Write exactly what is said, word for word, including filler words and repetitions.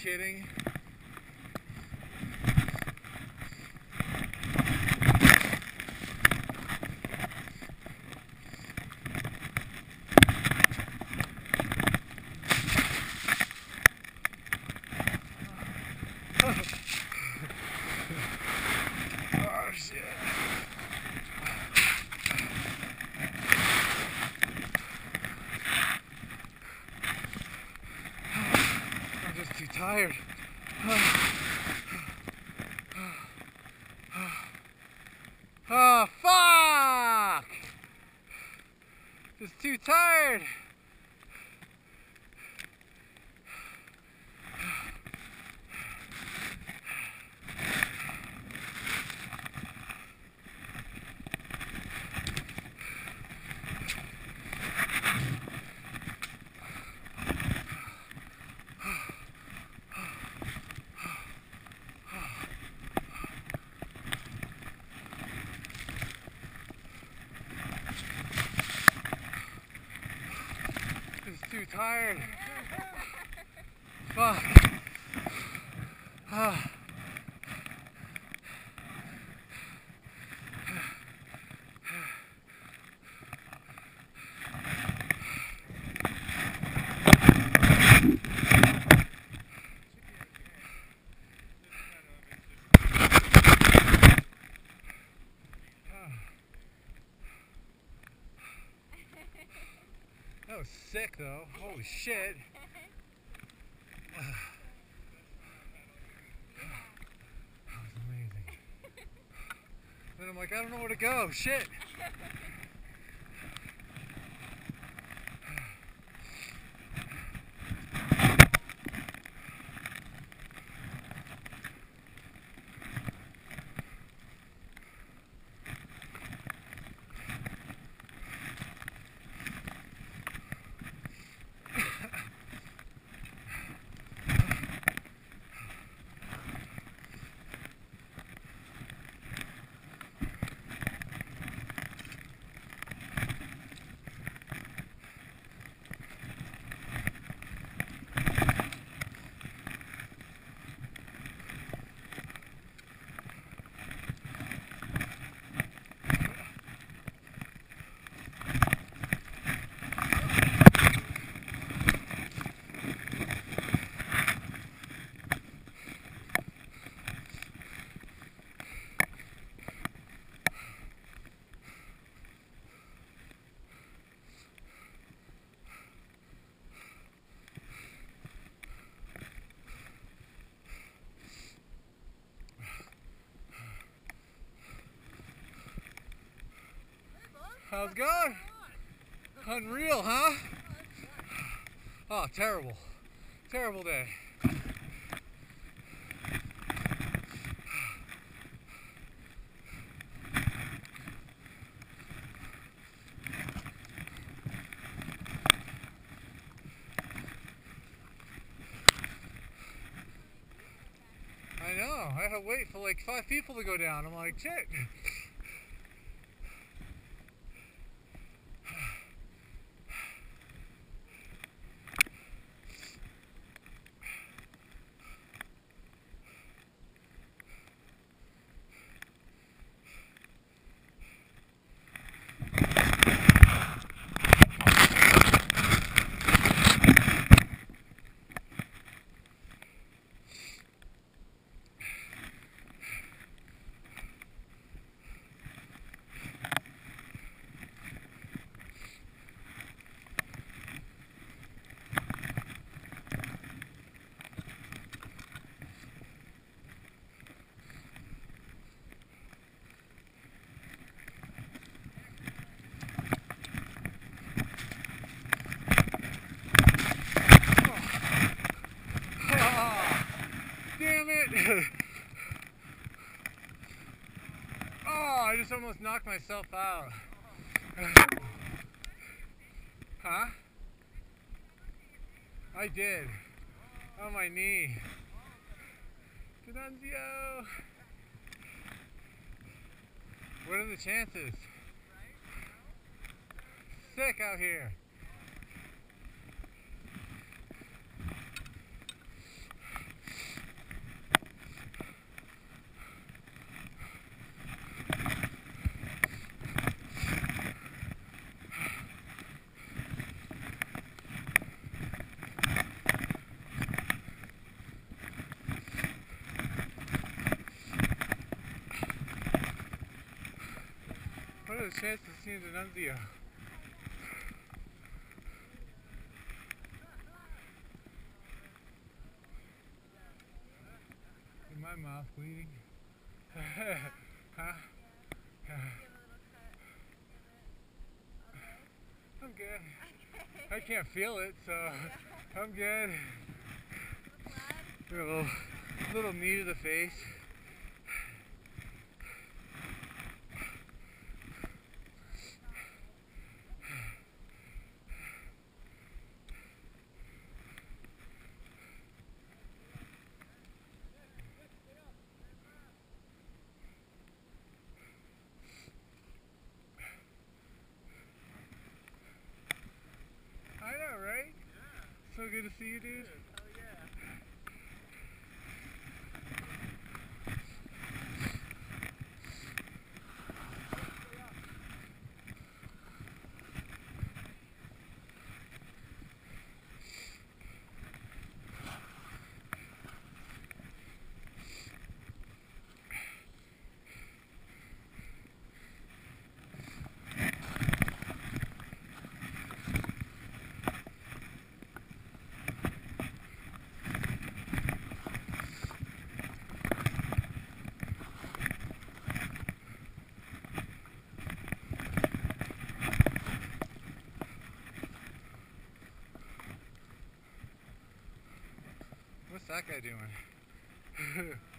kidding? Oh shit. I'm just too tired. Oh fuck! Just too tired. Too tired. Fuck. Ah. That was sick though. Holy shit. That was amazing. Then I'm like, I don't know where to go. Shit. How's it going? Unreal, huh? Oh, terrible. Terrible day. I know. I had to wait for like five people to go down. I'm like, shit. Oh, I just almost knocked myself out. Huh? I did. On my knee. Denunzio! What are the chances? Sick out here. a chance of seeing the Nunzio. Is my mouth bleeding? Huh? I'm good. I can't feel it, so I'm good. A little, little knee to the face. I know, right? Yeah. So good to see you, dude. Oh, yeah. What's that guy doing?